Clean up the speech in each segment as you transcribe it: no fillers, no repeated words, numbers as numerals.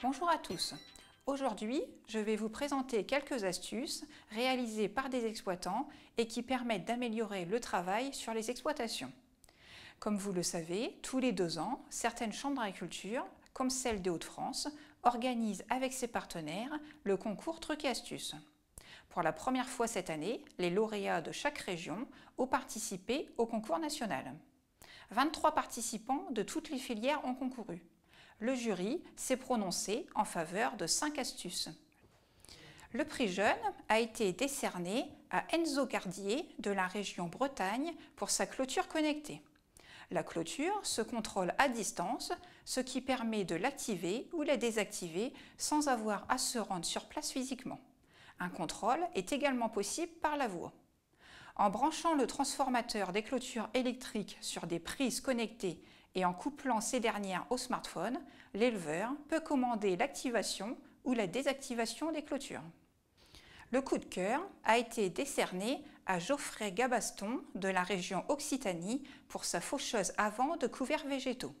Bonjour à tous. Aujourd'hui, je vais vous présenter quelques astuces réalisées par des exploitants et qui permettent d'améliorer le travail sur les exploitations. Comme vous le savez, tous les 2 ans, certaines chambres d'agriculture, comme celle des Hauts-de-France, organisent avec ses partenaires le concours Trucs et Astuces. Pour la première fois cette année, les lauréats de chaque région ont participé au concours national. 23 participants de toutes les filières ont concouru. Le jury s'est prononcé en faveur de 5 astuces. Le prix jeune a été décerné à Enzo Gardier de la région Bretagne pour sa clôture connectée. La clôture se contrôle à distance, ce qui permet de l'activer ou la désactiver sans avoir à se rendre sur place physiquement. Un contrôle est également possible par la voix. En branchant le transformateur des clôtures électriques sur des prises connectées et en couplant ces dernières au smartphone, l'éleveur peut commander l'activation ou la désactivation des clôtures. Le coup de cœur a été décerné à Geoffrey Gabaston de la région Occitanie pour sa faucheuse avant de couverts végétaux.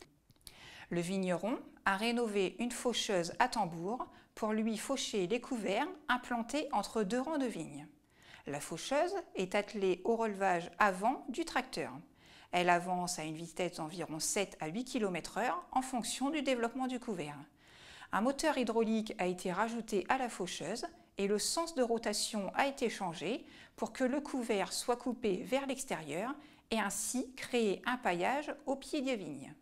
Le vigneron a rénové une faucheuse à tambour pour lui faucher les couverts implantés entre 2 rangs de vignes. La faucheuse est attelée au relevage avant du tracteur. Elle avance à une vitesse d'environ 7 à 8 km/h en fonction du développement du couvert. Un moteur hydraulique a été rajouté à la faucheuse et le sens de rotation a été changé pour que le couvert soit coupé vers l'extérieur et ainsi créer un paillage au pied des vignes.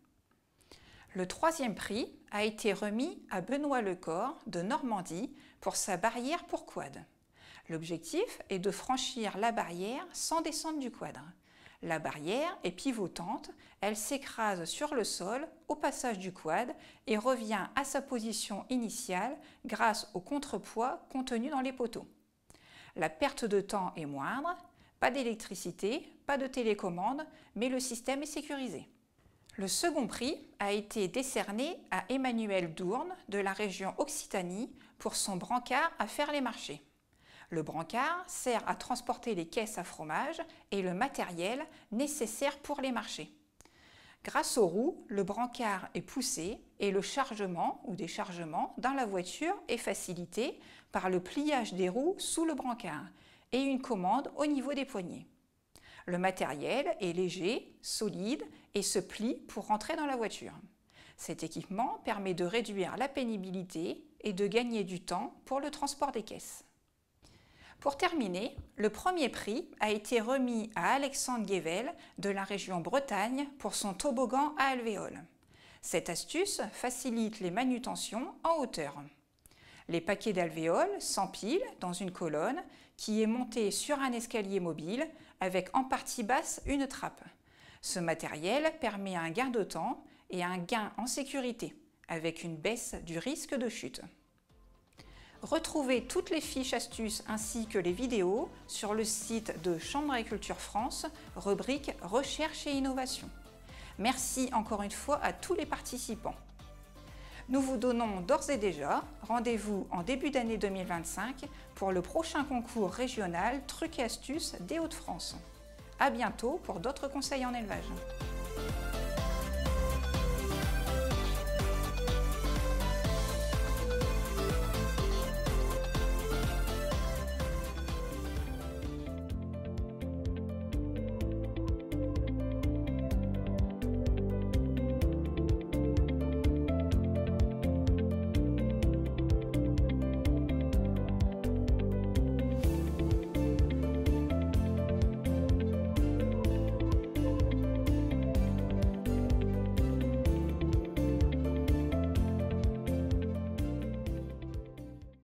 Le 3e prix a été remis à Benoît Lecor de Normandie pour sa barrière pour quad. L'objectif est de franchir la barrière sans descendre du quadre. La barrière est pivotante, elle s'écrase sur le sol au passage du quad et revient à sa position initiale grâce au contrepoids contenu dans les poteaux. La perte de temps est moindre, pas d'électricité, pas de télécommande, mais le système est sécurisé. Le 2e prix a été décerné à Emmanuel Dourne de la région Occitanie pour son brancard à faire les marchés. Le brancard sert à transporter les caisses à fromage et le matériel nécessaire pour les marchés. Grâce aux roues, le brancard est poussé et le chargement ou déchargement dans la voiture est facilité par le pliage des roues sous le brancard et une commande au niveau des poignées. Le matériel est léger, solide et se plie pour rentrer dans la voiture. Cet équipement permet de réduire la pénibilité et de gagner du temps pour le transport des caisses. Pour terminer, le 1er prix a été remis à Alexandre Guével de la région Bretagne pour son toboggan à alvéole. Cette astuce facilite les manutentions en hauteur. Les paquets d'alvéoles s'empilent dans une colonne qui est montée sur un escalier mobile avec en partie basse une trappe. Ce matériel permet un gain de temps et un gain en sécurité avec une baisse du risque de chute. Retrouvez toutes les fiches astuces ainsi que les vidéos sur le site de Chambre d'Agriculture France, rubrique Recherche et Innovation. Merci encore une fois à tous les participants. Nous vous donnons d'ores et déjà rendez-vous en début d'année 2025 pour le prochain concours régional Trucs et Astuces des Hauts-de-France. À bientôt pour d'autres conseils en élevage.